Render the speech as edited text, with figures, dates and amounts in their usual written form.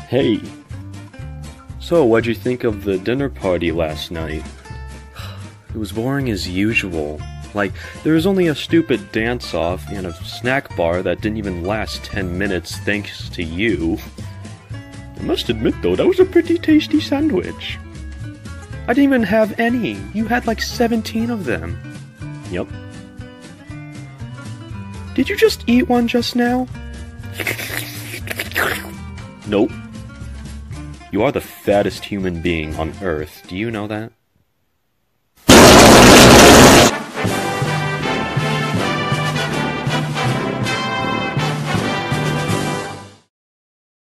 Hey. So, what'd you think of the dinner party last night? It was boring as usual. Like, there was only a stupid dance-off and a snack bar that didn't even last 10 minutes thanks to you. I must admit, though, that was a pretty tasty sandwich. I didn't even have any. You had like 17 of them. Yep. Did you just eat one just now? Nope. You are the fattest human being on Earth. Do you know that?